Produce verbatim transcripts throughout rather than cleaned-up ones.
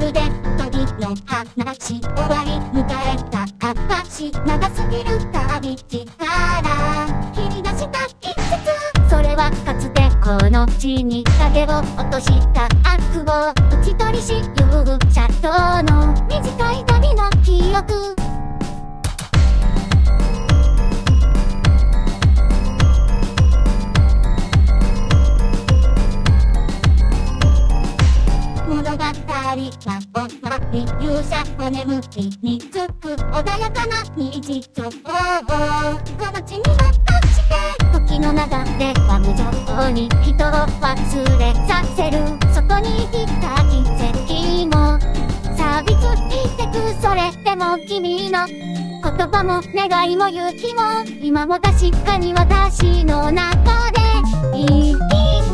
るで鍵の話終わり迎えた証長すぎる旅路から切り出した一節、それはかつてこの地に影を落とした悪を打ち取りし勇者との短い旅の記憶。物語は終わり、勇者は眠りにつく穏やかな日常をこの地に残して時の流れは無情に人を忘れさせる。そこに生きた奇跡も錆びついてく。それでも君の言葉も願いも勇気も今も確かに私の中で生きてる。同じ道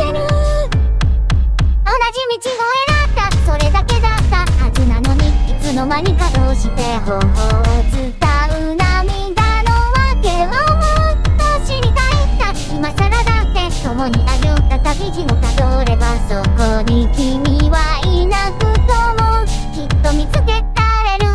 を選んだそれだけだったはずなのに、いつの間にかどうして頬を伝う涙の訳をもっと知りたいんだ。今更だって共に歩んだ旅路をたどればそこに君はいなくともきっと見つけられる。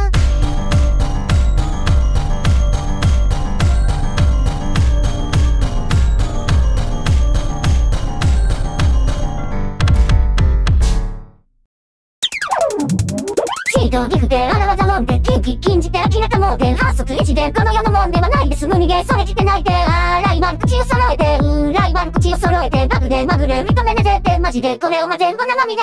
シードギフで荒技もんで近畿禁じて呆れたもんで反則一でこの世のもんではないです。無逃げそれきてないであライバル口を揃えてうライバル口を揃えてバグでまぐれ認めねぜってマジでこれをま全部生身で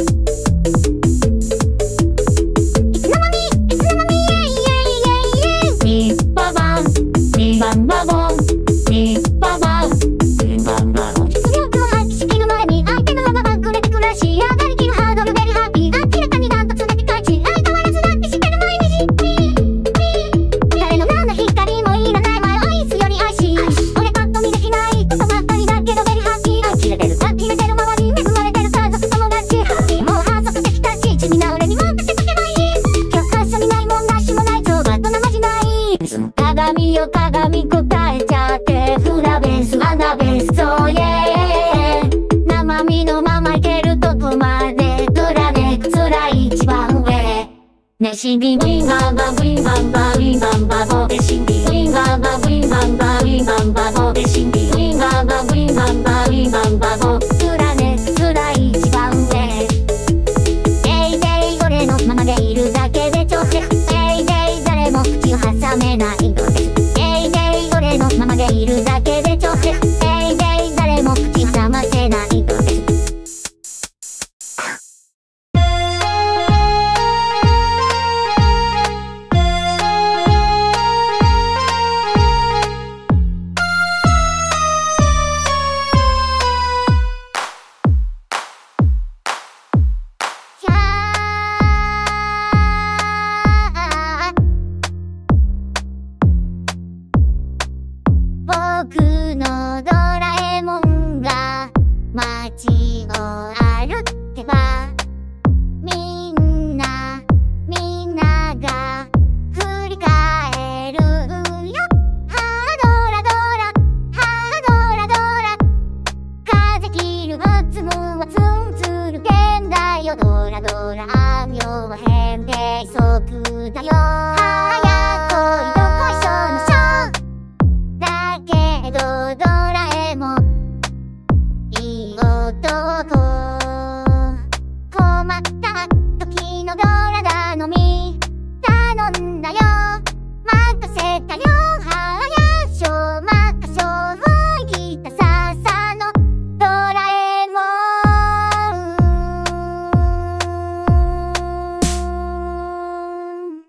いつの間にいつの間にイエイイエイイエイイエイリッババンリバンバボンリッババンリバンバボン実力を発揮しきる前に相手の方がバグれてくるし上がりきるハードルベリーハッピー明らかにダントツだけ開地相変わらずだって知ってる毎日誰の何の光もいらない前アイスより愛し俺パッと見できないことばっかりだけどベリーハッピー愛切れてるさ切れてる周り恵まれてる家族友達もう反則できたし地味な俺に任せとけばいい。教科書にないもんなしもない超バットなまじない鏡よ鏡答えちゃってフラベースアナベースそうイエー生身のままいけるとこまでドラネクつらい一番上ねしびウィンバンバンウィンバンバンウィンバンバボでしんびウィンバンバンウィンバンバンウィンバンバボでしんびウィンバンバンウィンバンバンウィンバンバボつらねつらい一番上デイデイ俺のままでいるだけで超セフデイデイ誰も口を挟めないのですデイデイ俺のままでいるだけで超セフデイデイ誰も口挟ませないのです僕のドラえもんが街を歩けばみんなみんなが振り返るよ。ハードラドラハードラドラ風切るはつむはつんつるけんだよドラドラあんよは変計測だよ早くいどこいしょのしょだけどドラえもんいい男困った時のドラ頼み頼んだよ任せたよはやしょまかしょいたささのドラえもん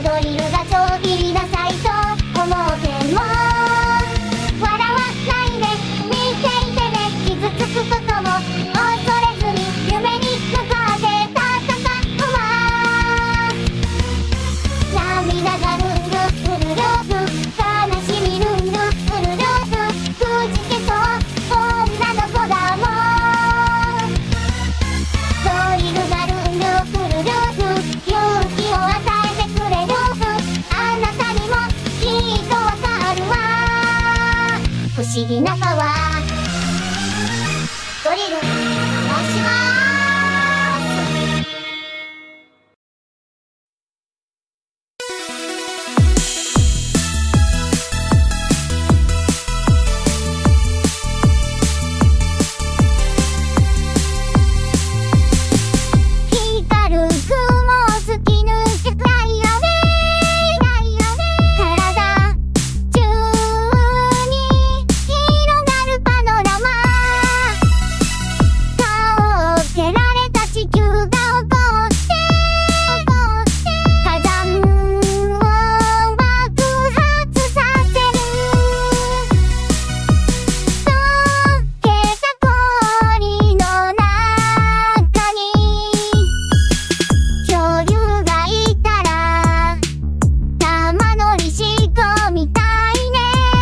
ドリルがちょういいダサいと思っても笑わないで見ていてね。傷つくことも恐れずに夢に向かって戦うわ。涙がルンルルルルル悲しみルンルルルルくじけそう女の子だもん。ドリルがルンルルルル勇気を与えてくれる。あなたにもきっとわかるわ。不思議なパワードリルお願いします。光る雲を突き抜けたいよね。体中に広がるパノラマ。顔をつけられた地球が起こって火山を爆発させる。溶けた氷の中に恐竜がいたら玉乗り仕込みたいね。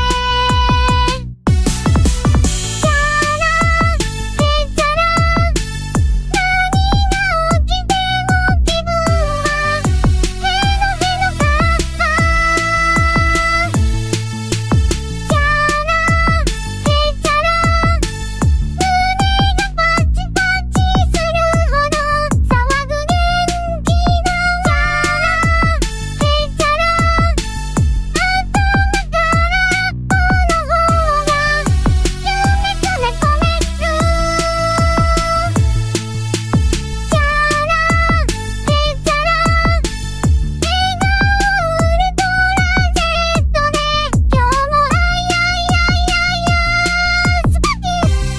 チャラヘチャラ何が起きても気分はヘノヘノカッパ。チャラヘチャラ胸がパチパチするほど騒ぐ元気なチャラヘチャラ頭からこの方が夢詰め込める。チャラヘチャラ笑顔ウルトラジェットで今日もあいあいあいあいあスパキ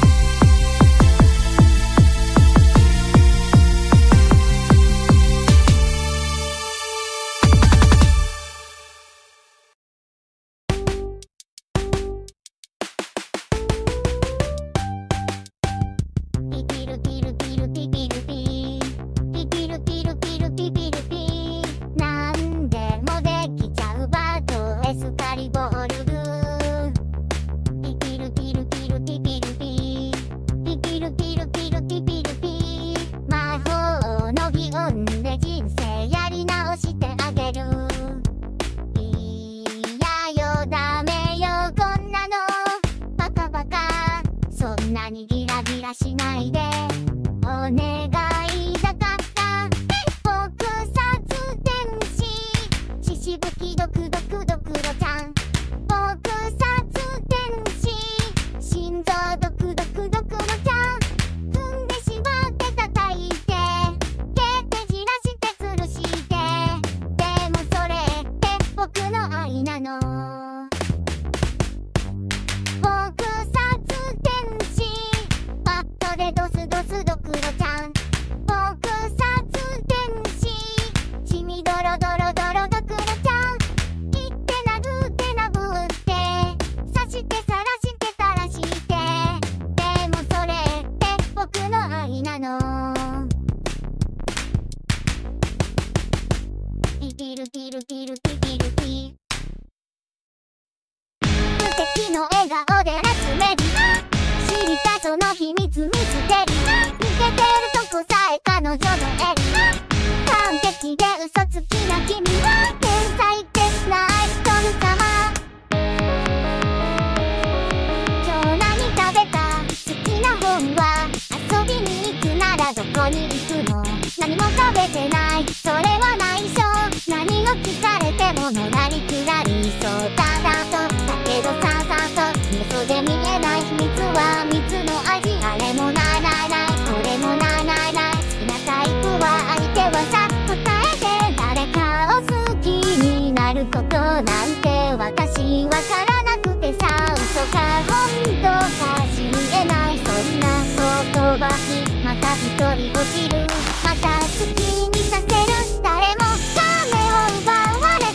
ピピルピルピルピピルピピピルピルピルピピルピなんでもできちゃうバトエスカリボールピピルピルピルピピルピピピルピルピルピピルピ魔法の擬音で人生やり直してあげる。いやよダメよこんなのバカバカそんなにギラギラしないでお願いだから撲殺天使ししぶきドクドクドクロちゃん撲殺天使心臓ドクドクドクロちゃん踏んでしまって叩いて蹴ってじらして吊るしてでもそれって僕の愛なの。撲殺天使パッドでドスドスドクロちゃん撲殺天使血みドロドロドロドクロちゃん切って殴って殴って刺してさらして垂らしてでもそれって僕の愛なの。ピピルピルピルピピルピ素敵の笑顔でラスメディ知りたその秘密ミステリー抜けてるとこさえ彼女のエリ完璧で嘘つきな君は天才的なアイドル様。今日何食べた好きな本は遊びに行くならどこに行くの。何も食べてないそれは内緒。何を聞かれてものらりくらりそうだだとだけどささと嘘で見えない秘密は蜜の味。あれもないないないこれもないないない好きなタイプは相手はさ答えて誰かを好きになることなんて私わからなくてさ嘘か本当か知りえないそんな言葉にまた一人落ちるまた好きにさせる誰も目を奪われ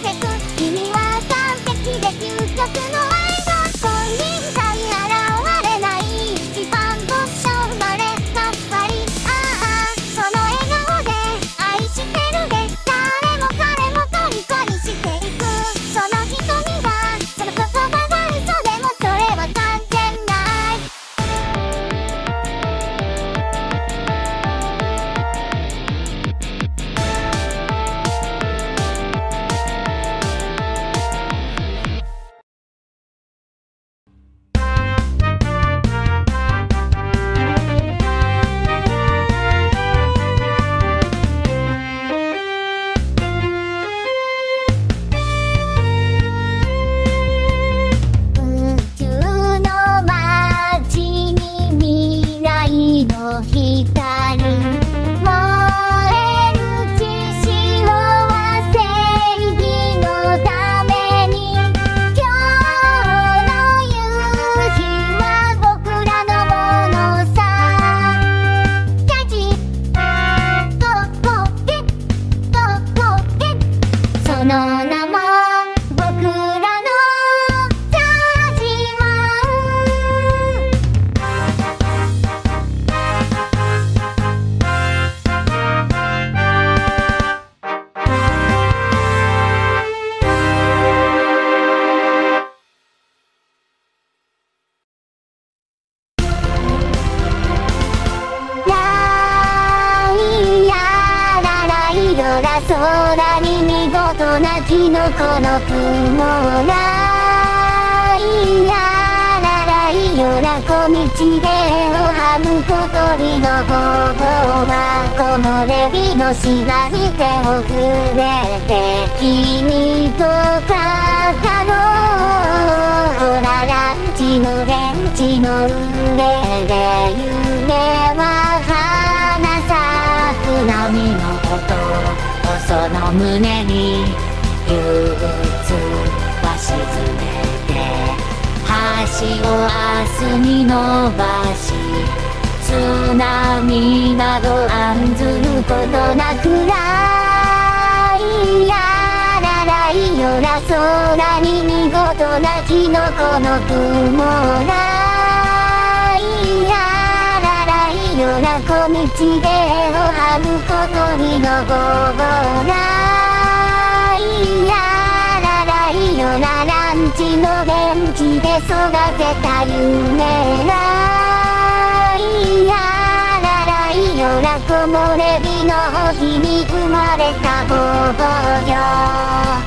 キノコの雲がいやららいよな小道でおはむ小鳥の方々は木漏れ日の下に手を触れて君と肩のほらら地のベンチの上で夢は花咲く波の音その胸に憂鬱は沈めて橋を明日に伸ばし津波など案ずることなくらいやららいよな空に見事なキノコの雲がいやららいよな小道でおはむ小鳥の午後がいやららいよなランチのベンチで育てた夢がいやららいよな木漏れ日の日に生まれたボーボーよ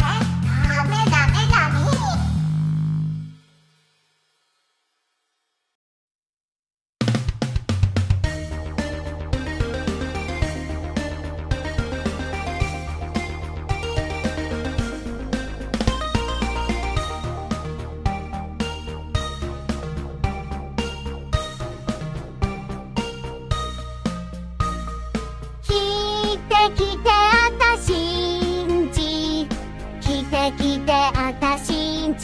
ダメダメダメ。来て来てあたしんち、来て来てあたしんち、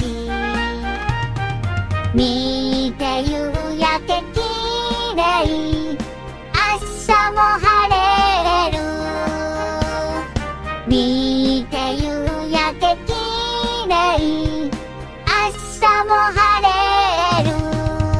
見て夕焼けきれい、明日も晴れる。見て夕焼けきれい、明日も晴れる。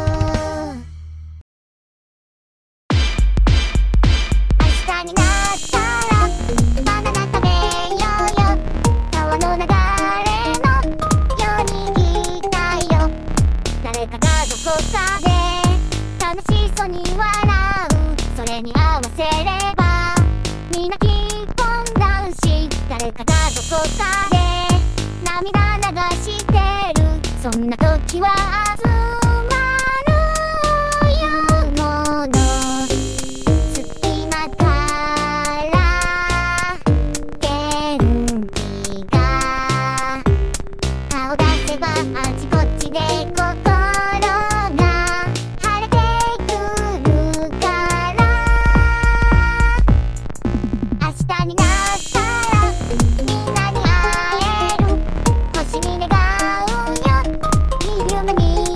明日になったらバナナ食べようよ。川の流れのように行きたいよ。誰かがどこかで楽しそうに笑う。それに合わせればみんなきっとダウンし、誰かがどこかで涙流してる。そんな時は集まるよもの隙間から元気が顔出せばあちこちで心が晴れてくるから。明日になったらみんなに会える。星に願うよいい夢見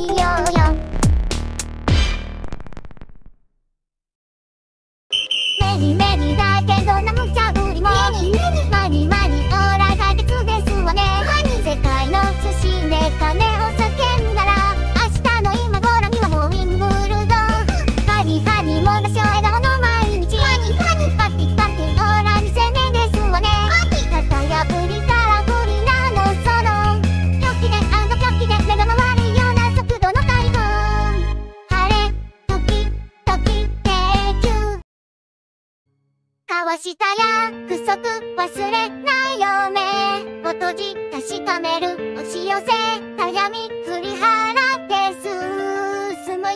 をした約束忘れないよ目を閉じ確かめる押し寄せた闇振り払って進むよ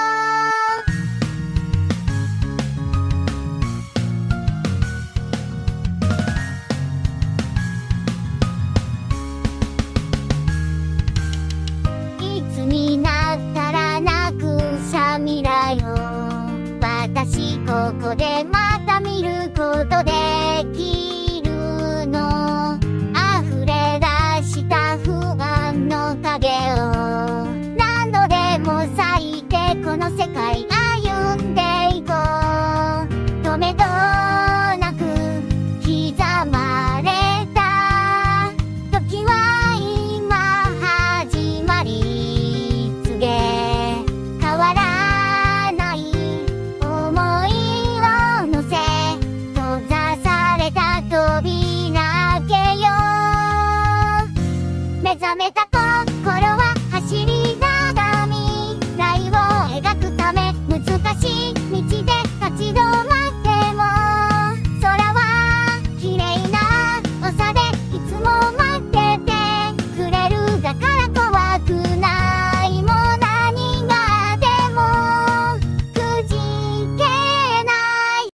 いつになったらなくさ未来を私ここでまた見ることできるの溢れ出した不安の影を何度でも咲いてこの世界歩んでいこう止めどなく刻まれた時は今始まり告げ変わらない想いを乗せ閉ざされた扉開けよう目覚めた心は走りながら未来を描くため難しい道で立ち止まっても空は綺麗な長でいつも待っててくれるだから怖くないもう何があってもくじけない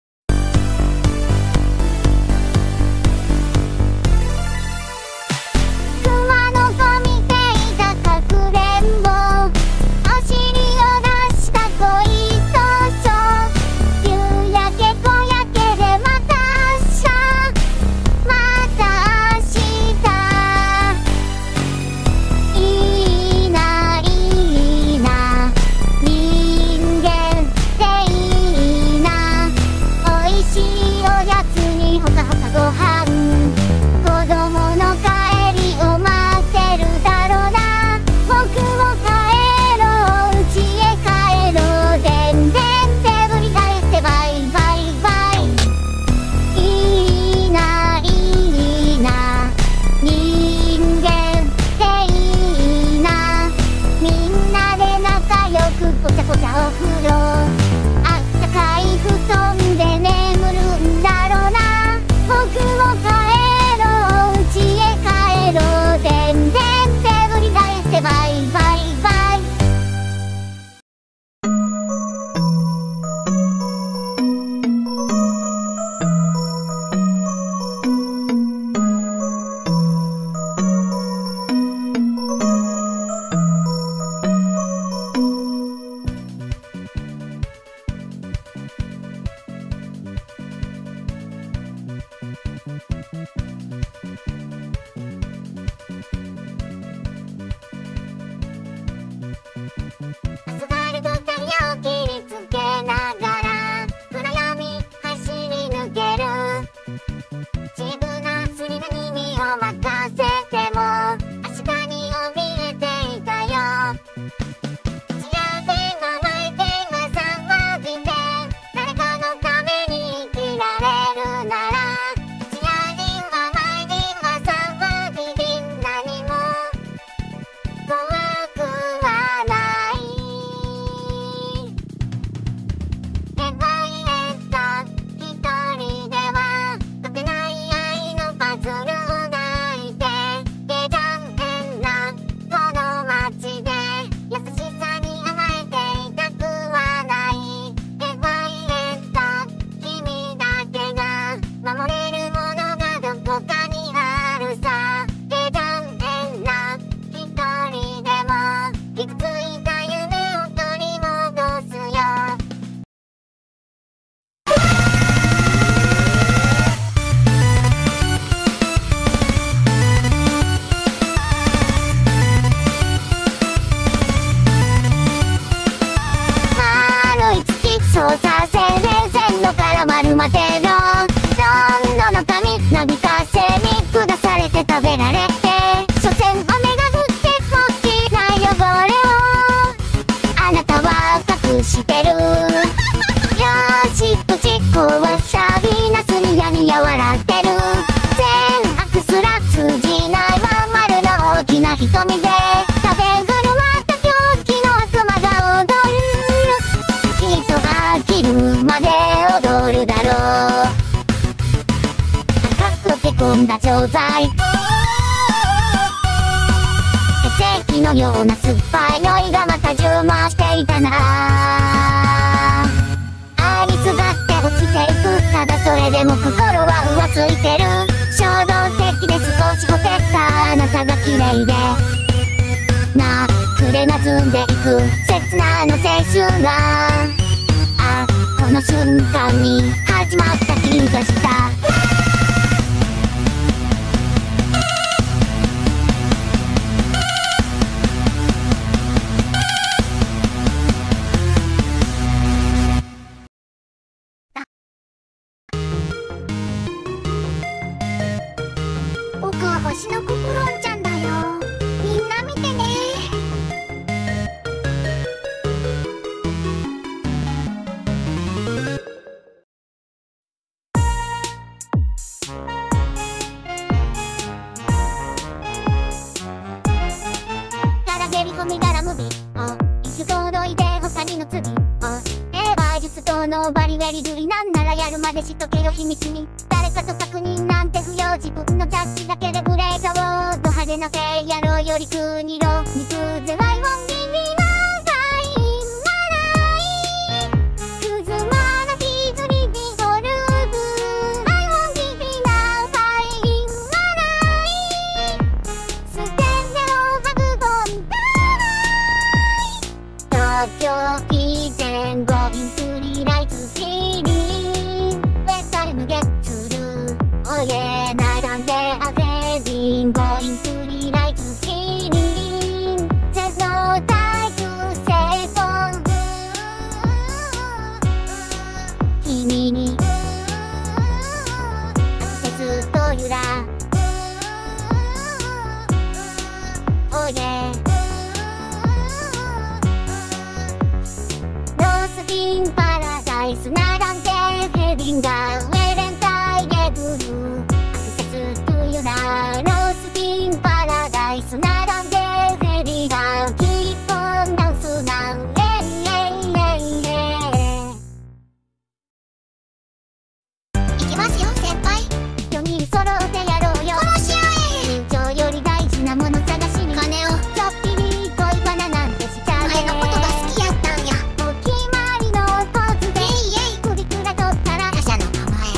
熊の子見ていたかくれんぼお尻を出した恋とそう夕焼け小焼けでまた明日また明日いいないいな人間っていいなおいしいおやつにほかほかご飯子供の帰りを待ってるだろうな僕も帰ろう家へ帰ろうでんでんでぶり返ってバイバイバイいいないいな人間っていいなみんなで仲良くぽちゃぽちゃお風呂あったかい布団で眠るんだろうな僕も帰ろう家へ帰ろうでんでんでぶり返ってバイバイバイアスファルトタイヤを切りつけながら暗闇走り抜ける自分なすりな耳を任せても明日に怯えていたよ幸せが泣いてが騒ぎで誰かのために生きられるなら幸せが泣いてが騒ぎで何も怖くはない描いた一人では解けない愛のパズルを抱いてで残念なこの街で優しさに甘えていたくはない描いた君だけが守れるものがどこかにあるさで残念な一人でもいくついた夢を取り戻すよ丸い月操作線で線路から丸までのどんどの髪なびかせに下されて食べられて所詮雨が降ってこっちな汚れをあなたは隠してるよしとちっこはシャビなすにやにや笑ってる善悪すら通じないまん丸の大きな瞳で食べぐるまった狂気の悪魔が踊る人が飽きるまで踊るだろうが錠剤。血液のような酸っぱい匂いがまた充満していたな。愛にすがって落ちていく。ただそれでも心は浮ついてる。衝動的で少しほてったあなたが綺麗でなくれなずんでいく切なあの青春が、あこの瞬間に始まった気がした。僕は星のククロンちゃんだよ。みんな見てね。ガラゲリホミガラムビお一行どいで他にの次お英語術とのバリベリドゥリなんならやるまでしとけよ秘密に。誰かと確認なんて不要。自分のジャッジだけでブレーカーをド派手なフェイヤロより国色肉ぜワイオンギリのファインマライクズマナヒズリビホルブワイオンギリなファインマライステンデロハグゴンダイ東京以前後インスリライツシーリーウェッタルムゲッツルおえなだんであぜリンゴインスリライツシーリンゼロタイプセコン君にアクセスとゆらおえロースピンパラダイスならんてヘビンガーウェレンタイゲブルアクセスとゆらロースピンパラダイスならんてヘビンガーキーポンダンスナウエイエイエイエイいきますよ先輩。よにん揃ってやろうよ。殺し合え。友情より大事なもの探しに金をちょっぴり恋バナなんてしちゃう。前のことが好きやったんや。お決まりのポーズでイエイプリクラ取ったら他者の名前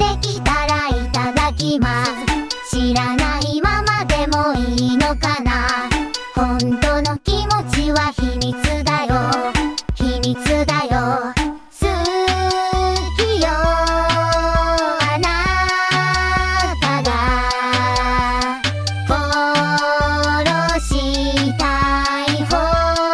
できたらいただきます。知らないままでもいいのかな。本当の気持ちは秘密だよ、秘密だよ。好きよあなたが殺したいほ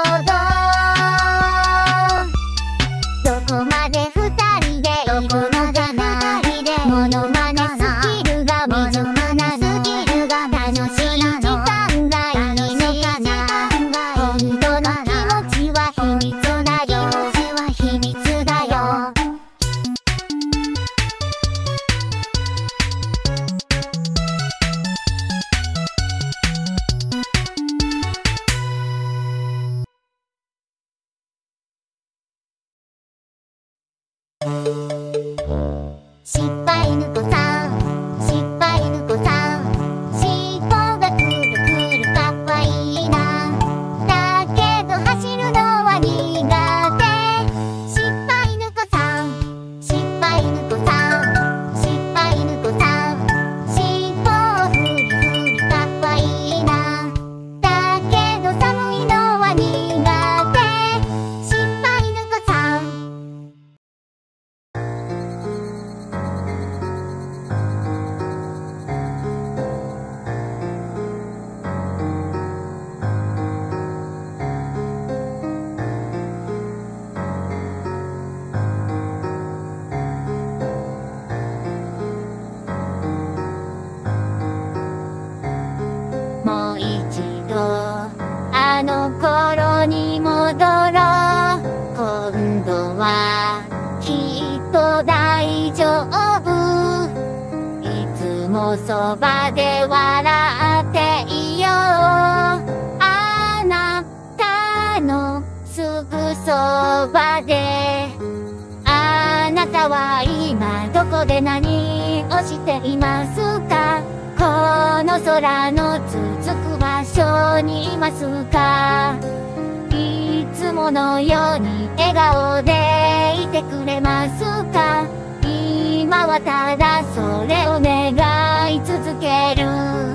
ど。どこまで二人で行くのかな。モノマネスキルが未熟なの。楽しい時間がいいのかな。本当の気持ちは秘密だよ、秘密だよ。失敗ぬこさん、失敗ぬこさん、尻尾がくるくるかわいいな。だけど走るのは苦手。失敗ぬこさん、失敗ぬこさん、失敗ぬこさん、尻尾をふりふりかわいいな。だけど寒いのは苦手。失敗ぬこさん。もう一度あの頃に戻ろう。今度はきっと大丈夫。いつもそばで笑っていよう。あなたのすぐそばで。あなたは今どこで何をしていますか。この空の続く場所にいますか。いつものように笑顔でいてくれますか。今はただそれを願い続ける。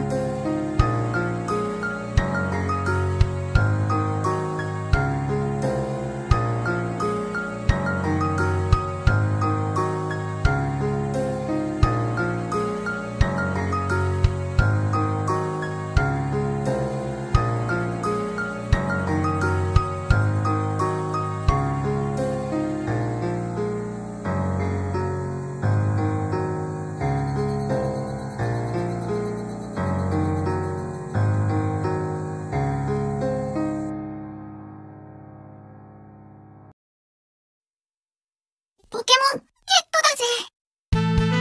ポケモンゲット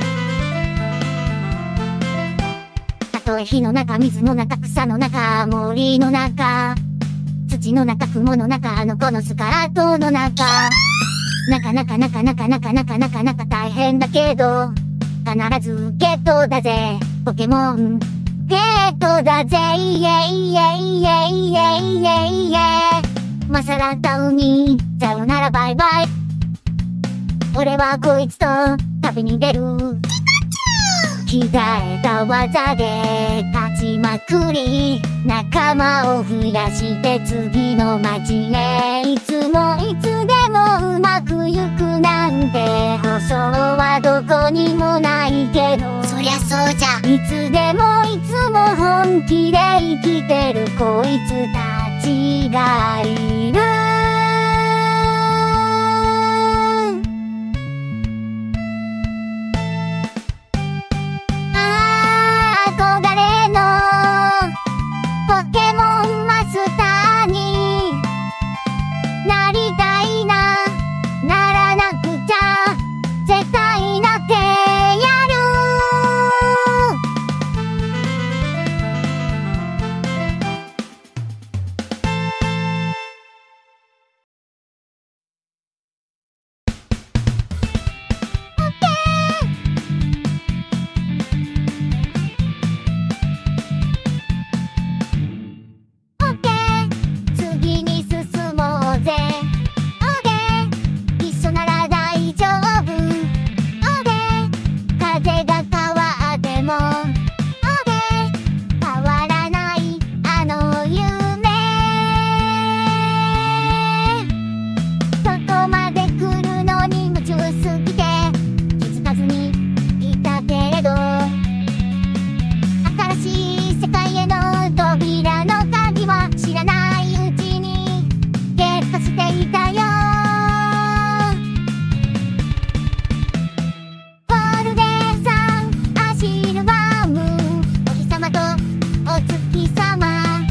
だぜ。たとえ火の中、水の中、草の中、森の中、土の中、雲の中、あの子のスカートの中。なかなかなかなかなかなかなかなか大変だけど、必ずゲットだぜ。ポケモンゲットだぜ。イエイエイエイエイエイエイ。マサラタウにさよならバイバイ。俺はこいつと旅に出る。着替えた技で勝ちまくり、仲間を増やして次の街へ。いつもいつでもうまくいくなんて保証はどこにもないけど、そりゃそうじゃ。いつでもいつも本気で生きてるこいつたちがいる。 手が川でも変わらないあの夢、そこまで来るのに夢中すぎて気づかずにいたけれど、新しい世界への扉の鍵は知らないうちにゲットしていたよ。ゴールデンサンアシルバーム、お日様とお月様、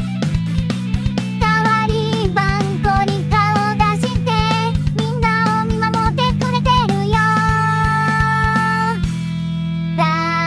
代わり番号に顔出してみんなを見守ってくれてるよ。だ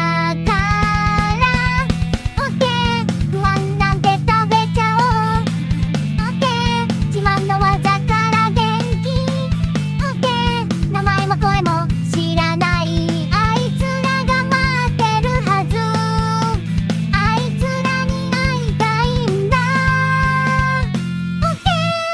からオッケー、不安なんて食べちゃおう。オッケー、自慢の技から元気。オッケー、名前も声も知らないあいつらが待ってるはず。あいつらに会いたいんだ。オッケ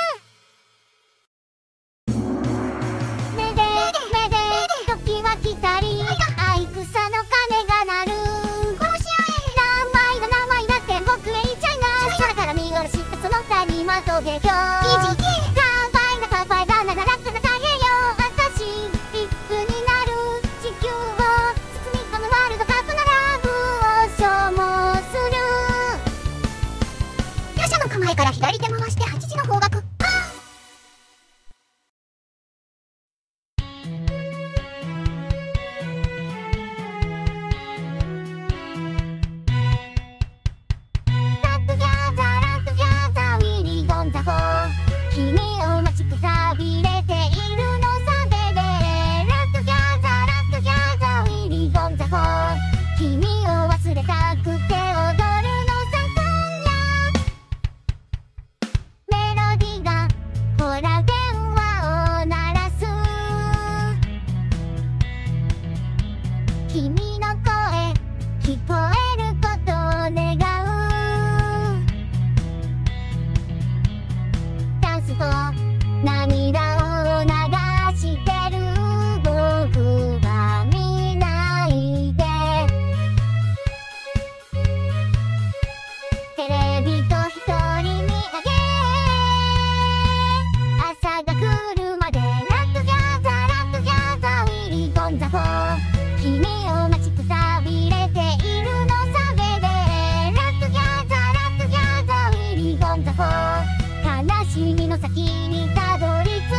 ー、めでめで時は来たり、愛草の鐘が鳴る。名前だ名前だって僕へ言っちゃいな。空から見下ろしてその谷間と下境。乾杯な乾杯だなならかな太平洋。私ビッグになる地球を包み込むワールドカップのラブを消耗する。馬車の構えから左手回してはちじの方角。ラックギャザーラックギャザーウィリーゴンザホー、君を待ちくたびれているのさベベ。ラックギャザーラックギャザーウィリーゴンザホー、君を忘れたくて踊るのさ今夜。メロディがほら電話を鳴らす。君の声聞こえることを願う。ダンスと涙を流してる僕は見ないで。テレビと一人見上げ、朝が来るまでラックギャザーラックギャザーウィリーゴンザホー、君を待ちくたびれているのさベベ。ラックギャザーラックギャザーウィリーゴンザホー、悲しみの先にたどり着けるよ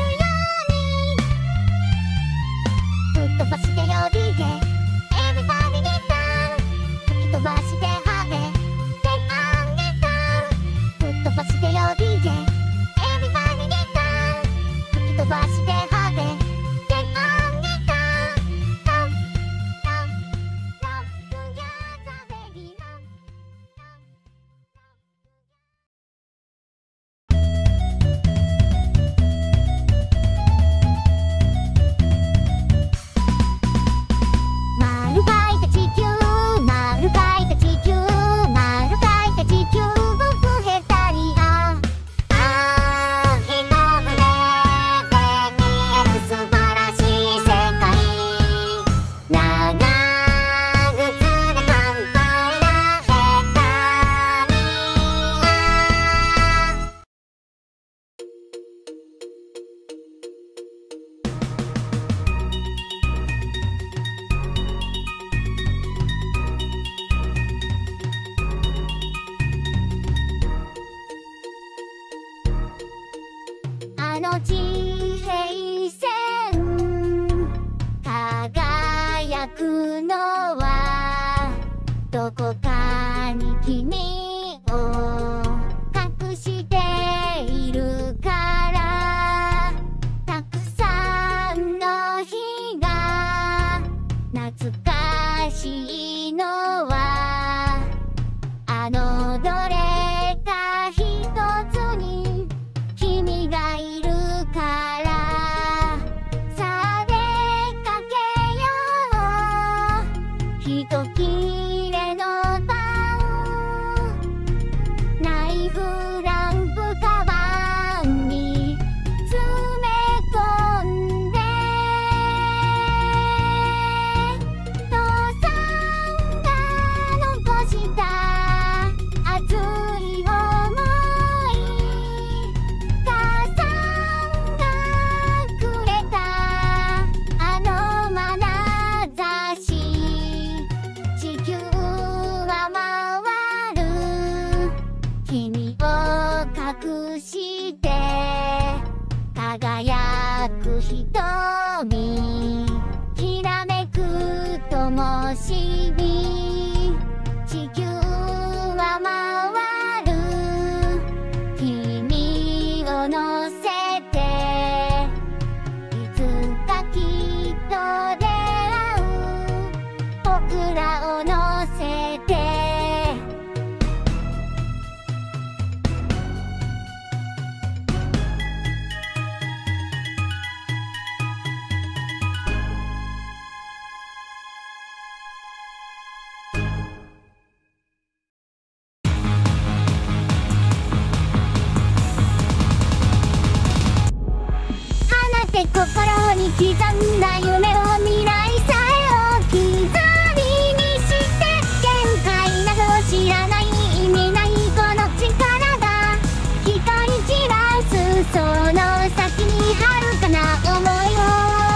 うに。吹っ飛ばしてよ ディージェー エビバディにターン、吹き飛ばしてハーベテアンゲターン。吹っ飛ばしてよ ディージェー エビバディにターン、吹き飛ばしてハーベテアンゲターン。ラブラブラブギャザーベリーラブ。丸描いた地球丸描いた地球丸描いた地球、僕へたりああ一目で見える素晴らしい世界。長靴で乾杯なへたりあ。あの地平線輝くのはどこかに君を隠しているから。たくさんの日が懐かしいのはあのどれか一つに君がいるから。さあ出かけようひときれの晩、ナイフランプカバンに詰め込んで遠隠して輝く瞳、きらめく灯火、地球は回る君を乗せて、いつかきっと出会う僕らを乗せて。心に刻んだ夢を未来さえ置き去りにして限界など知らない意味ないこの力が光散らすその先に遥かな想いを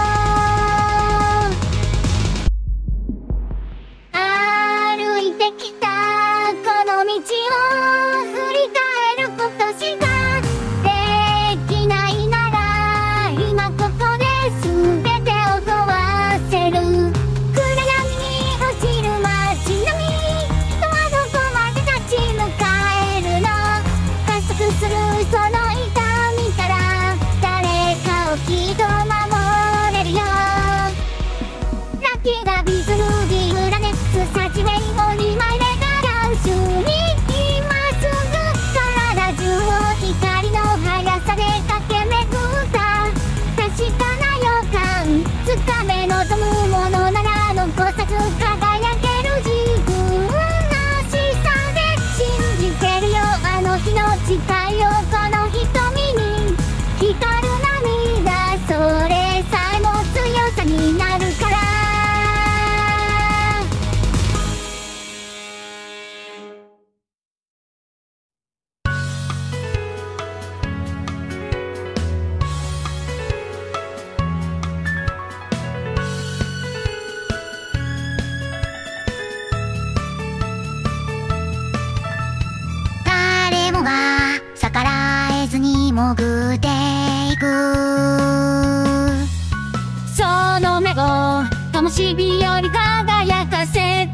歩いてきたこの道を振り返ることしかできないなら今ここ全てを壊せる。暗闇に落ちる街並みとはどこまで立ち向かえるの。加速するその痛みから誰かをきっと守れるよ。ラッキーがビズルビーラネッツサチウェイをにまいでガランシュに今すぐ体中を光の速さで駆け巡った確かなつかめ望むものなら残さず輝ける自分のしさで信じてるよ。あの日の誓いをこの瞳に光る涙、それさえも強さになるから。逆らえずに潜っていくその目を灯火より輝かせて、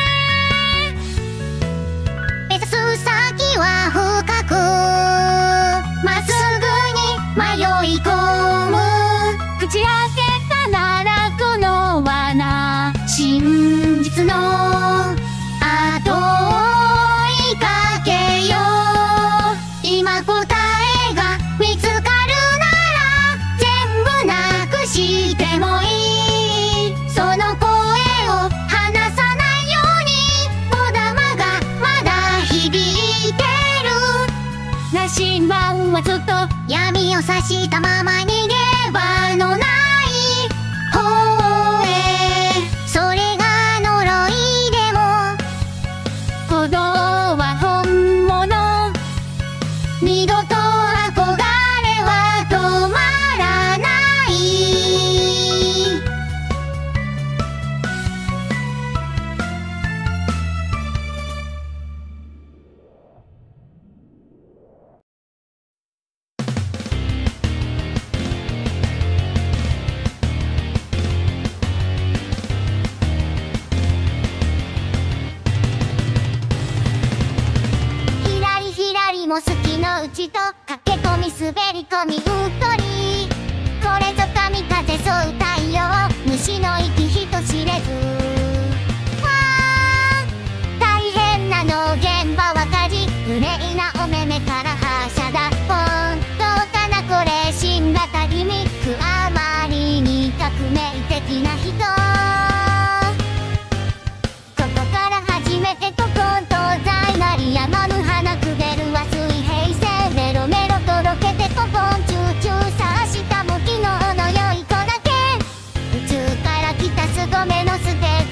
目指す先は深くまっすぐに迷い込む。口開けたならこの罠、真実の後を追いかけよう。今答えが見つかるなら全部なくしてもいい。その声を離さないようにこだまがまだ響いてる。羅針盤はずっと闇を差したまま逃げ場のない方へ。それが呪いでも鼓動は本物。二度と憧れは止まらない。ひらりひらりも好きのうちと駆け込み滑り込みうっとり、これぞ神風そう太陽虫の息人知れず。わあ大変なの現場は火事、無礼なお目目から発射だ。本当かなこれ新型ギミック、あまりに革命的な人。ここから初めてと根東西なり山の花くべるは水平線、メロメロとろけてポポンチューチューさしたも昨日の良い子だけ。宇宙から来た凄めのステー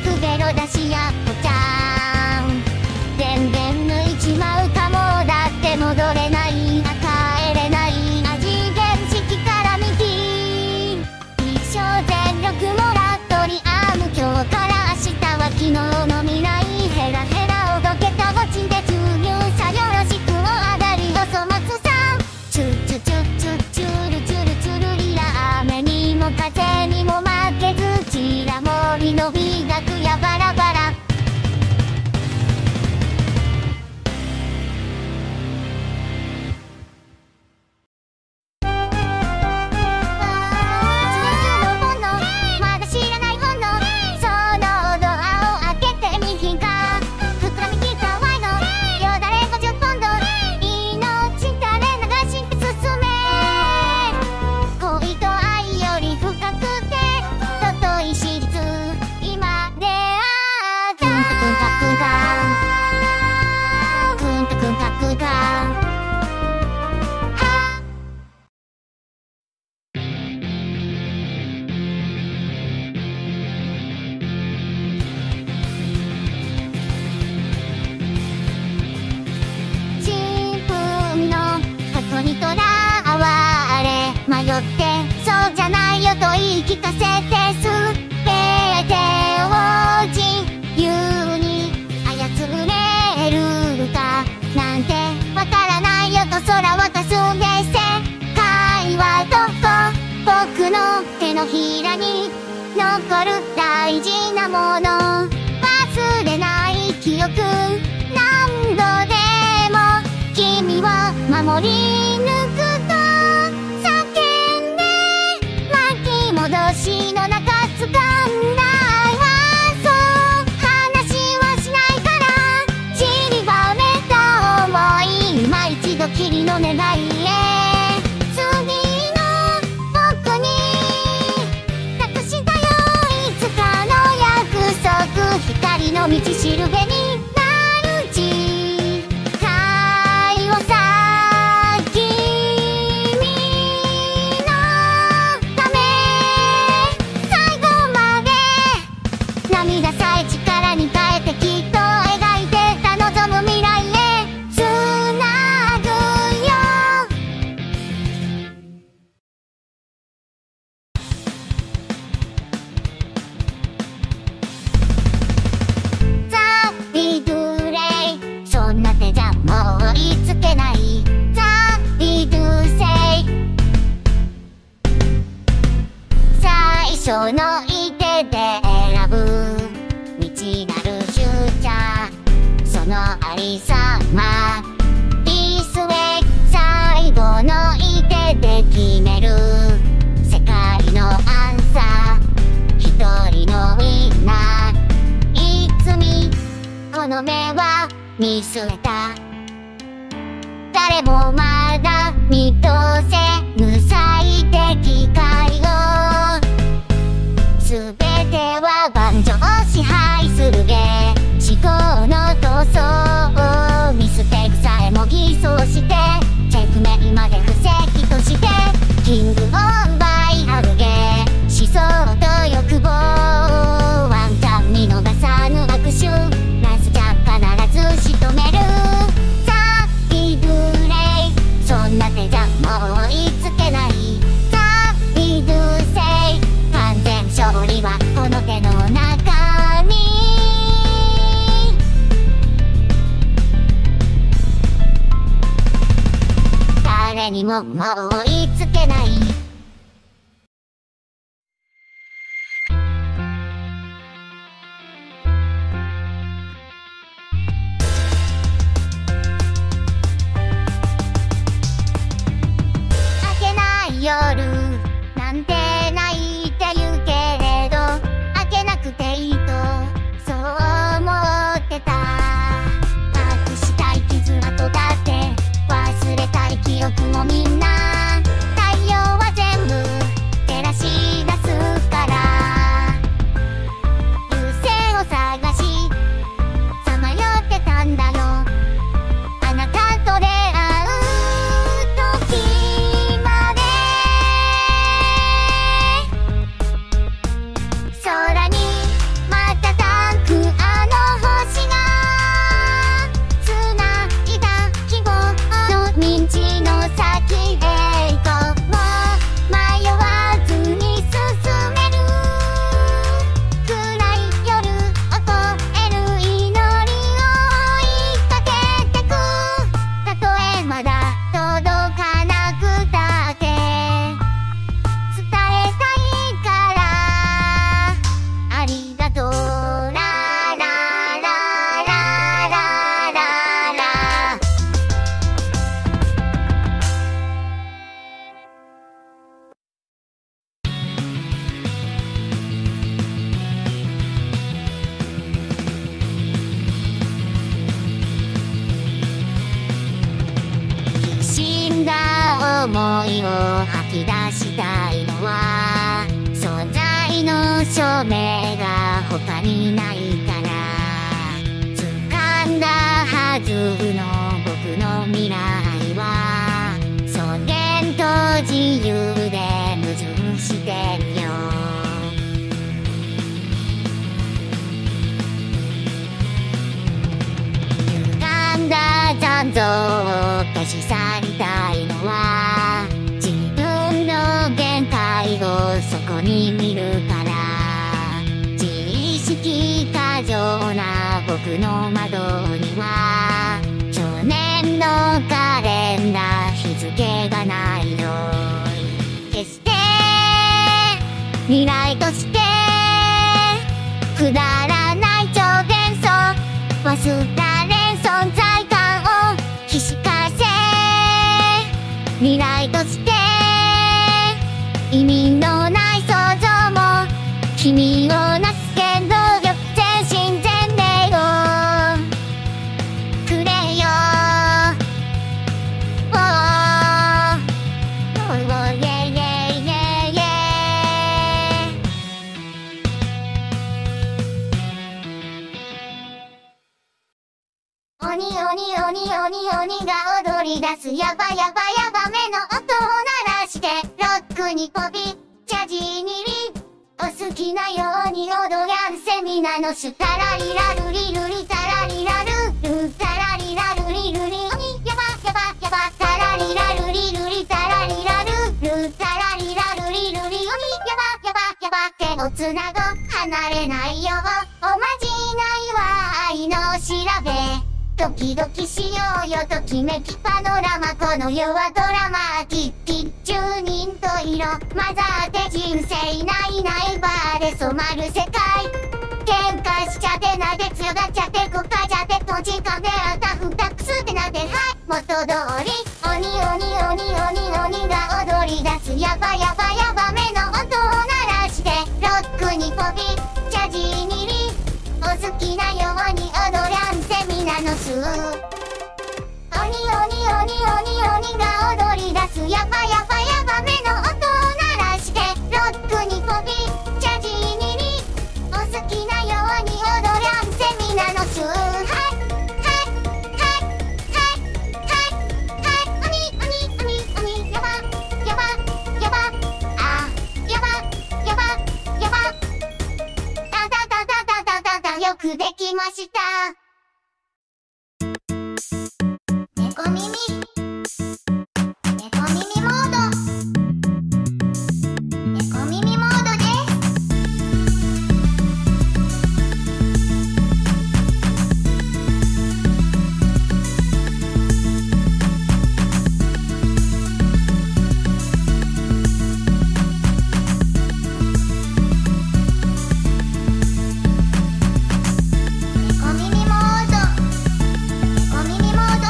い聞かせてすべてを自由に操れるかなんてわからないよと空渡すで世界はどこ僕の手のひらに残る大事なもの忘れない記憶何度でも君を守り抜くと叫んで巻き戻しの中掴んだわそう話はしないから散りばめた想い今一度きりの願いへ次の僕に託したよいつかの約束光の道しるべになる誓いをさ君のため最後まで涙さえ力に変えてきっと描いてた望む未来へつなぐよザ・リドゥレイそんな手じゃもう追いつけないザ・リドゥセイ最初の一手で選ぶ未知なるフューチャーそのありさまリスウェイ最後の一手で決める世界のアンサー一人のウィンナーいつみこの目は見据えた誰もまだ見通せぬ最適解を全ては盤上支配するゲ思考の闘争を見捨てるさえも偽装してチェックメイまで布石としてキングを奪い合うゲ思想と欲望ワンチャン見逃さぬ握手ナイスジャン必ず仕留めるザ・リドゥレイそんな手じゃもう追いつけないザ・リドゥセイ完全勝利はこの手の中に誰にももう追いつけない明けない夜なんて泣いて言うけれど明けなくていいとそう思ってた隠したい傷跡だって忘れたい記憶もみんな太陽は全部照らし出すから流星を探しさまよってたんだよあなたと出会う時まで空に瞬くあの星がつないだ希望の道の先へ行こう迷わずに進める暗い夜を越える祈りを追いかけてくたとえまだ届かなくたって伝えたいからありがとうラララララララ死んだ思いを吐き出したいのは存在の証明が他にないから掴んだはずの僕の未来は尊厳と自由で矛盾してるよ歪んだ残像を消し去りたいのは自分の限界を損に見るから自意識過剰な僕の窓には去年のカレンダー日付がないよ。決して未来としてくだらない超幻想忘られん存在感を起死回生。未来として意味のない想像も君をなす原動力全身全霊をくれよ。おーおーおーイェイイェイイェイイェイ。鬼鬼鬼鬼鬼が踊り出すやばやばやばめの音を鳴らしてロックにポビジャジーにリお好きなように踊やんセミナのシュタラリラルリルリタラリラルルタラリラルリルリ鬼やばやばやばタラリラルリルリタラリラルルタラリラルリルリ鬼やばやばやば手をつなご離れないよおまじないは愛の調べドキドキしようよときめきパノラマこの世はドラマキッキじゅうにんと色混ざって人生ないないバーで染まる世界喧嘩しちゃってなで強がっちゃってこかじゃって閉じ込めあたふたくすってなってはい元通り鬼鬼鬼鬼鬼が踊り出すやばやばやばめの音を鳴らしてロックにポビジャジーにリお好きなように踊らんセミナのスー鬼鬼鬼鬼鬼が踊り出すやばやばやばめの音を鳴らしてロックにポビジャジーにリお好きなように踊らんセミナのスーはいはいはいはいはいはい鬼鬼鬼鬼やばやばやばあやばやばやばタタタタタタタタよくできました猫耳猫耳モード猫耳モードです猫耳モード猫耳モード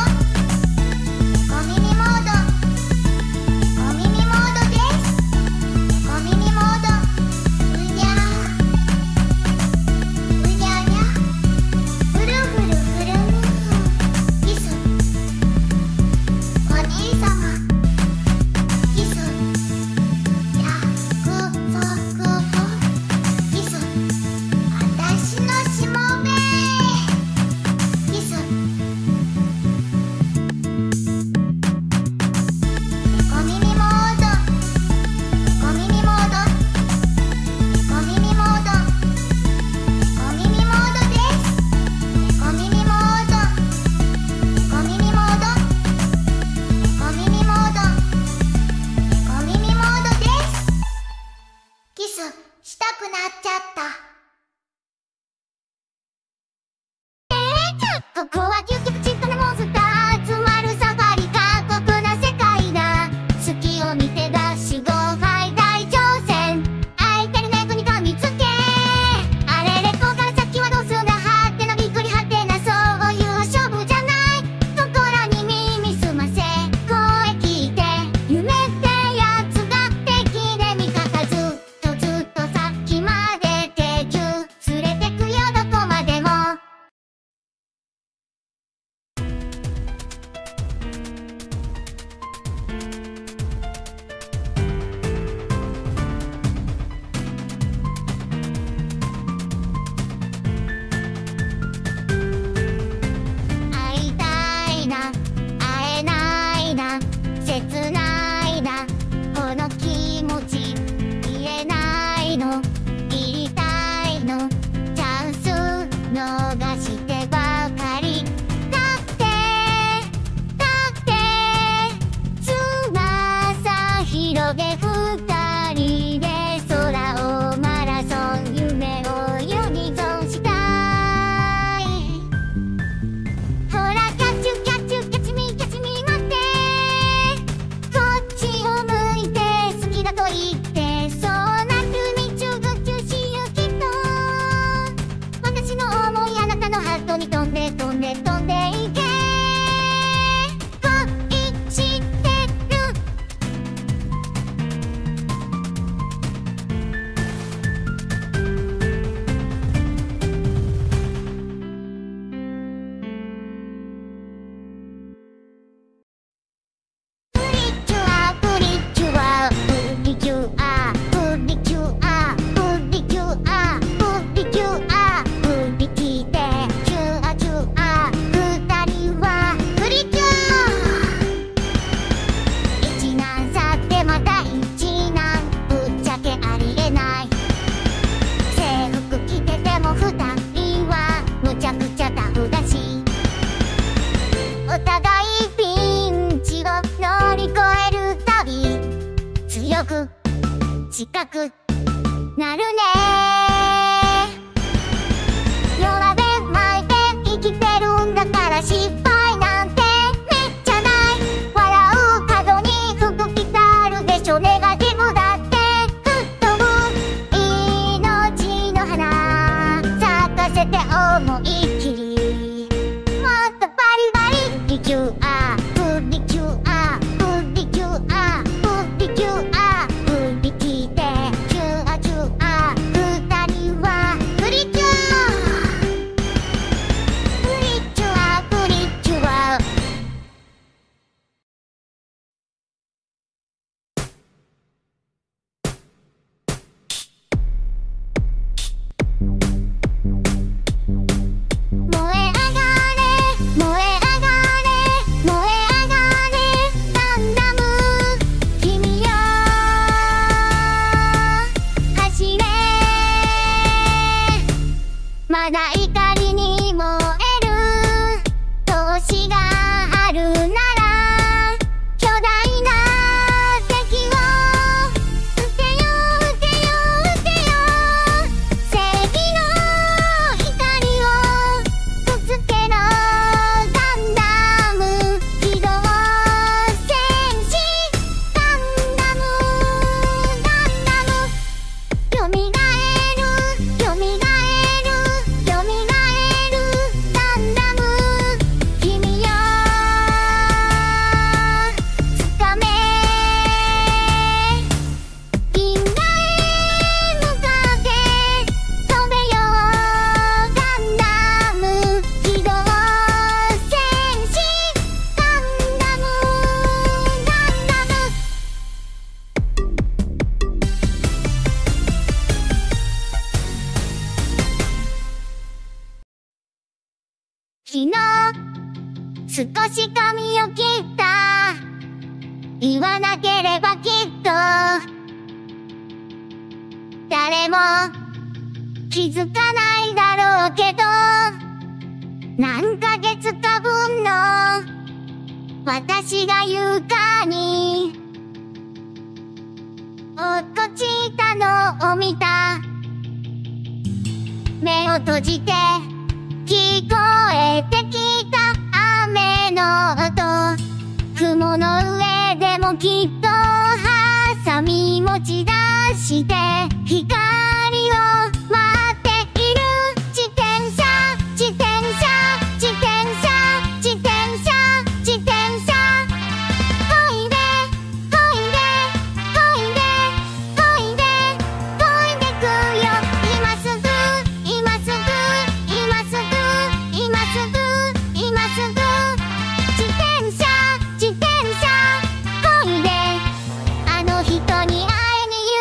に飛んで飛んで飛んでいけ恋してるプリキュアプリキュアプリキュアプリキュアプリキュアプリキュアプリキでキュアキュア二人はプリキュア一難去ってまた一難ぶっちゃけありえない制服着てても二人はむちゃくちゃタフだしお互いピンチを乗り越えるたび強く近くなるね弱弁前で生きてるんだから失敗なんてめっちゃない笑う角に服着てあるでしょネガティブだって吹っ飛ぶ命の花咲かせて思いっきりもっとバリバリプリキュアプリキュアプリキュアプリキュアプリキでキュアキュア二人はプリキュアプリキュアプリキュア燃え上がれ燃え上がれ燃え上がれガンダム君よ走れまだ怒りに燃える闘志があるなら巨大な敵を撃てよ撃てよ撃てよ正義の光をぶつけろガンダム機動戦士ガンダムガンダムよみがえるよみがえるよみがえるガンダム君よつかめ銀河へ向かって飛べよガンダム機動戦士ガンダムガンダム昨日少し髪を切った言わなければきっと誰も気づかないだろうけど何ヶ月か分の私が床に落っこちたのを見た目を閉じて聞こえてきた雨の音雲の上でもきっとハサミ持ち出して光を待っている自転車自転車自転車自転車自転車こいでこいでこいでこいでこいでくよ今すぐ今すぐ今すぐ今すぐ今すぐ自転車自転車こいであの人に会いに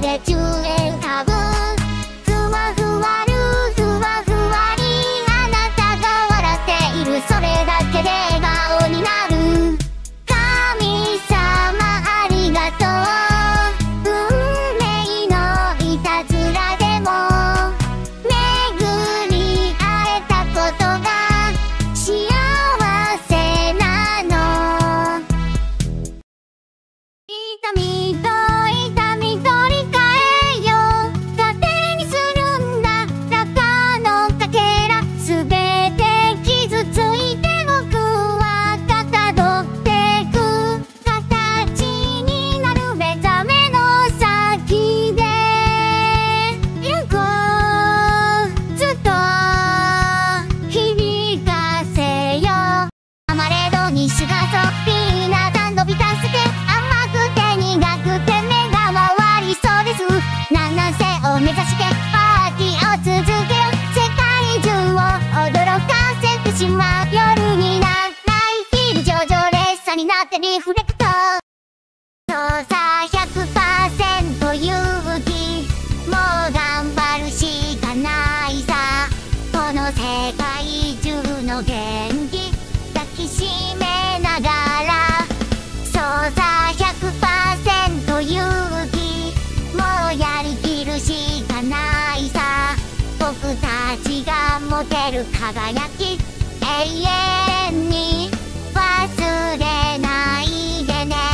で宙へ浮かぶ。ふわふわるふわふわり、あなたが笑っている、それだけで笑顔になる。神様ありがとう。運命のいたずらでも巡り会えたことが幸せなの。痛みと痛み取り替えよう。糧にするんだ中のかけら。すべて傷ついて僕はかたどってく。形になる目覚めの先で行こう。ずっと響かせよう。アマレードにシュガーソーピーナッツ&ビターステ甘くて苦くて目が回りそうです。七瀬を目指してパーティーを続けよう。世界中を驚かせてしまう。夜にならないフィール上々列車になってリフレクト。そうさ ひゃくパーセント 勇気、もう頑張るしかないさ。この世界中の元気抱きしめながら。そうさ ひゃくパーセント 勇気、もうやりきるしかないさ。僕たちが持てる輝き、永遠に忘れないでね。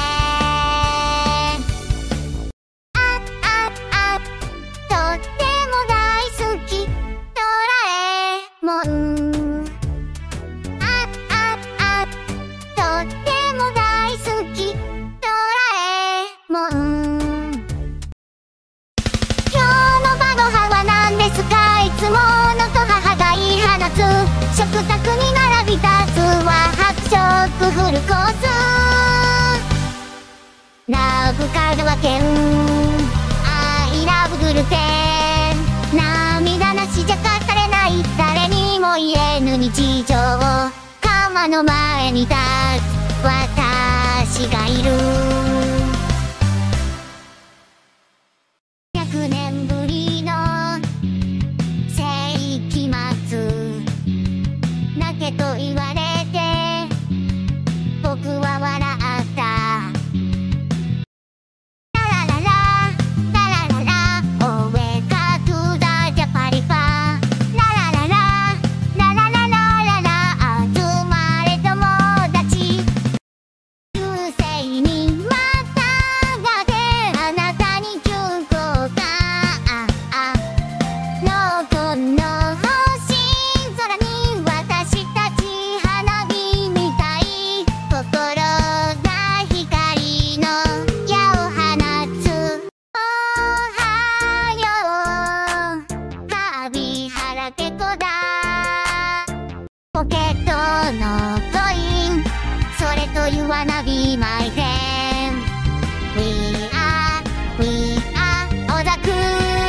あああとっても大好きドラえもん。あああとっても大好きドラえもん。今日の晩ご飯は何ですか。いつものと母が言い放つ。食卓に並び立つは白色フルコース。ラブ香川県アイラブグルテン。涙なしじゃ語れない誰にも言えぬ日常。釜の前に立つ私がいる。ひゃくねんぶりの世紀末。泣けと言われて僕は笑った。ララララララララおえかくだじゃパリパ。ララララララララララ集まれ友達。流星にまたがってあなたに急降下。のこの星空に私たち花火みたい。心が光の矢を放つ。おはようカビ腹けこだ。ポケットのコインそれというわなびまいて。 We are, we are 小田くん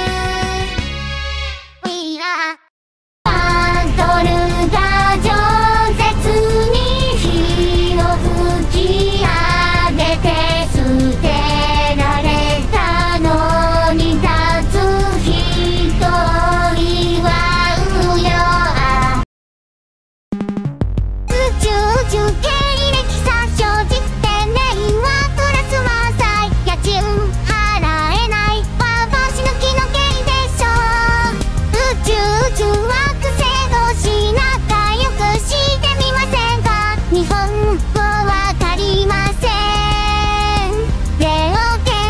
We are バトルが饒舌に火を吹き上げて捨てられたのに立つ人を祝うよ。宇宙中経歴詐称実店名はプラスマサイ。家賃払えない幻の木の毛でしょ。宇宙中惑星同士仲良くしてみませんか。日本語わかりません。レオケ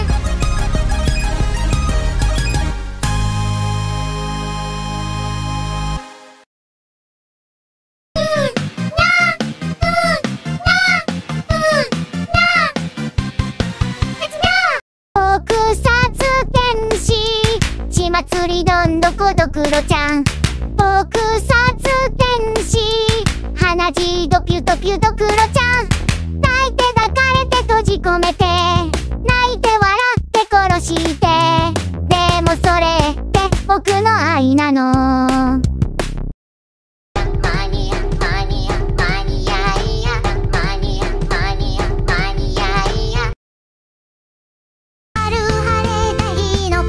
特撮天使血祭りどんどこどくろちゃん。特撮天使鼻血ドピュドピュドクロちゃん。抱いて抱かれて閉じ込めて泣いて笑って殺して。でもそれって僕の愛なの。マニアマニアマニアイヤマニアマニアマニアイヤ。春晴れた日の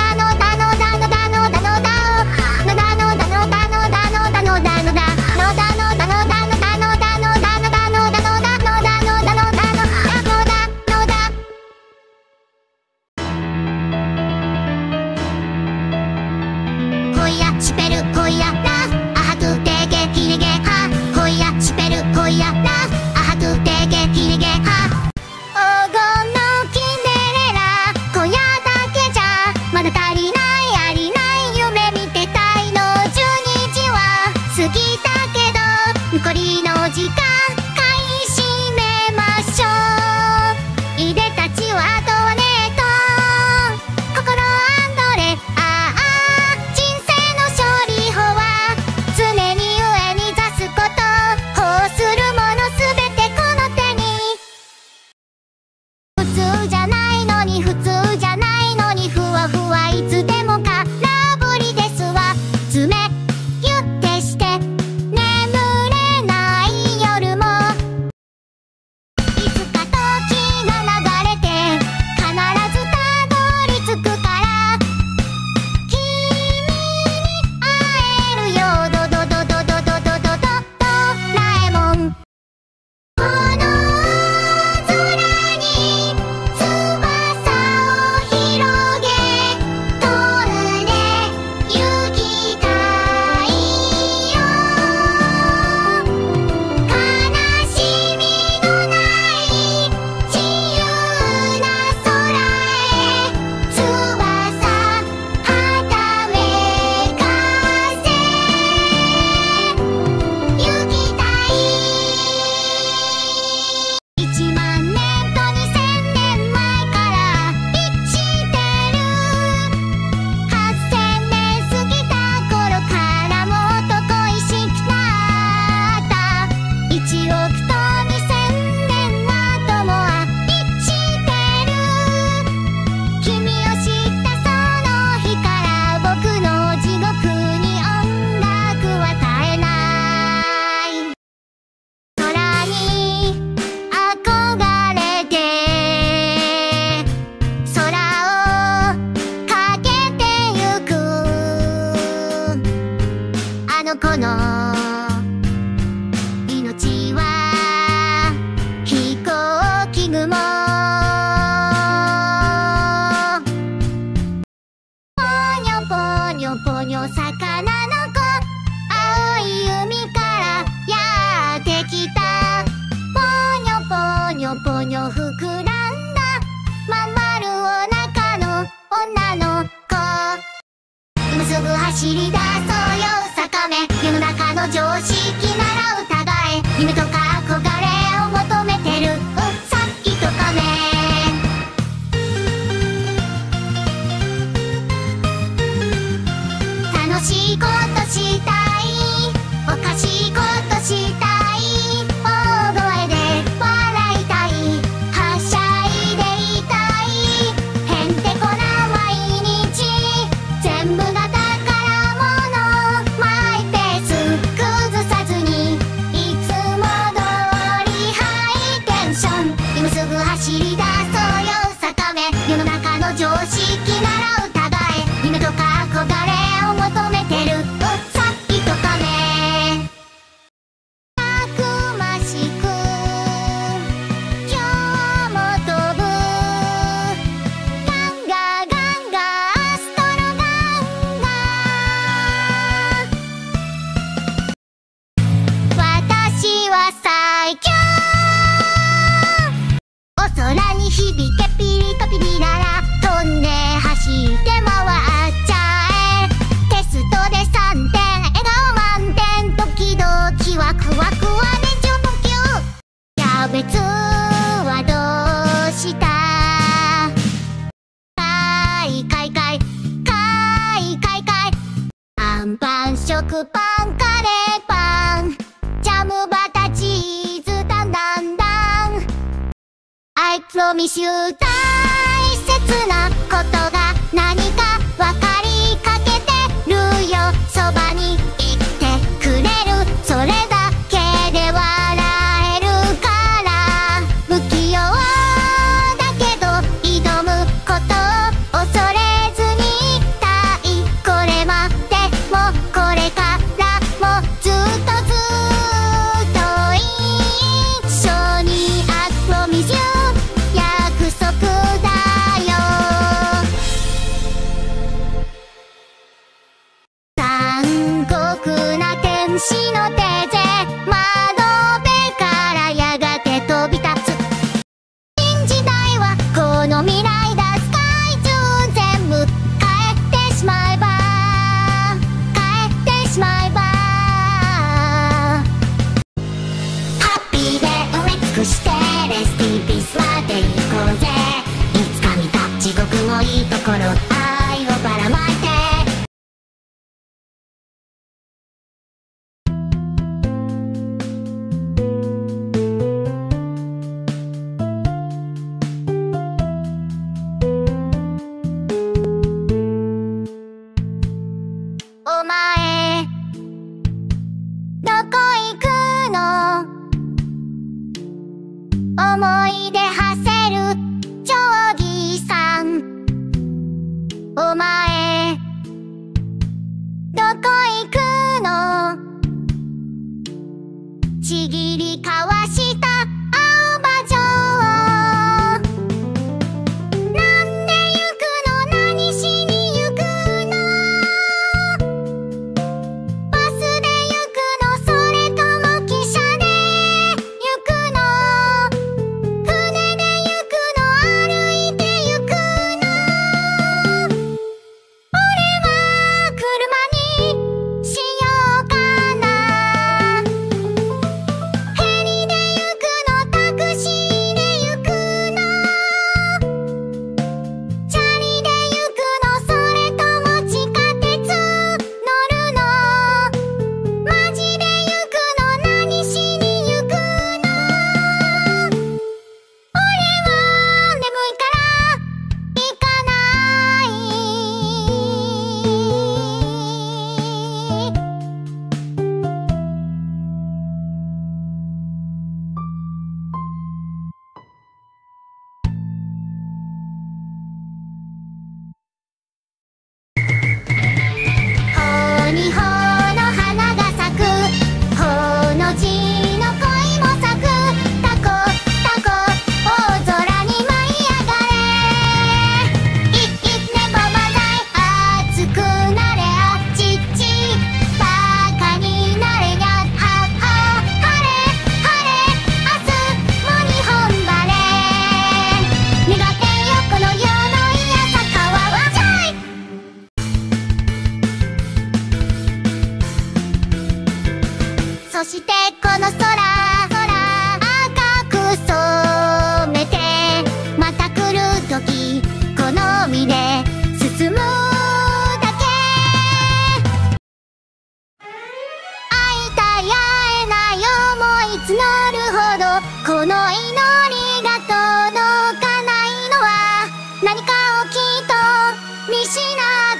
「 しいことしたい、おかしいことしたい、大声で笑いたい、はしゃいでいたい、へんてこな毎日、全部が宝物、マイペース崩さずに、いつも通りハイテンション、今すぐ走り出そうよ坂目、世の中の常識なら疑え、夢とか憧れを求めてるさっきとかめ、たくましく今日も飛ぶ、ガンガガンガアストロガンガ、私は最強、お空に響けピリカピリララ、飛んで走って回っちゃえ、テストでさんてん笑顔満点、ドキドキワクワクはねじゅうきゅう、キャベツはどうした、かいかいかいかいかいかい、パンパン食パンカレーパン、ジャムバターチーズだんだんだん、I promise you 大切なことが何か分かりかけてるよ、そばにいてくれる、それだけで笑えるから、不器用だけど挑むことを恐れずにいたい、これまでもこれからもずっとずっと一緒に I promise you 約束だよ、残酷な天使の手で窓辺からやがて飛び立つ、新時代はこの未来だ、スカイ中全部変えてしまえば、変えてしまえば、ハッピーで埋め尽くしてレスティピースまで行こうぜ、いつか見た地獄もいいところ、愛をばらまいて、お前どこ行くの、思い出馳せる定規さん、お前どこ行くの、ちぎり交わした青葉城、なんで行くの、何しに行くの、バスで行くの、それとも汽車で行くの、船で行くの、歩いて行くの、俺は車にしようかな、ヘリで行くの、タクシーで行くの、チャリで行くの、それとも地下鉄乗るの、マジで行くの、何しに行くの、俺は眠いから行かない、ほにほの花が咲く、ほの字の恋も咲く、タコタコ大空に舞い上がれ、いいねばばだい、熱くなれあっちっち、バカになれにゃ、はっは晴れ晴れ明日も日本晴れ、願ってよこの世のいやさかわはちゃい、そしてこの空、空赤く染めて、また来る時好みで進む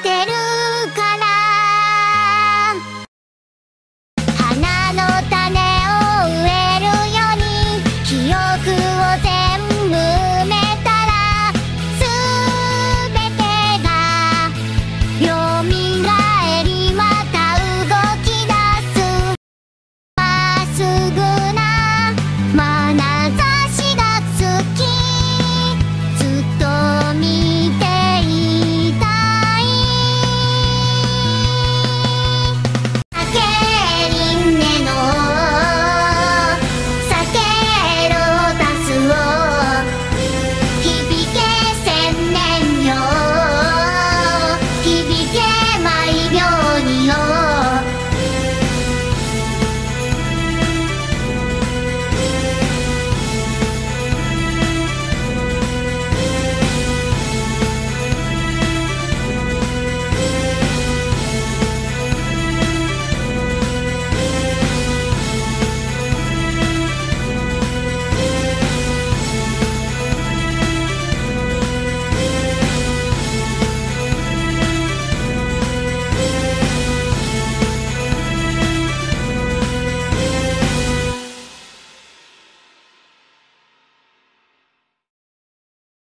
てる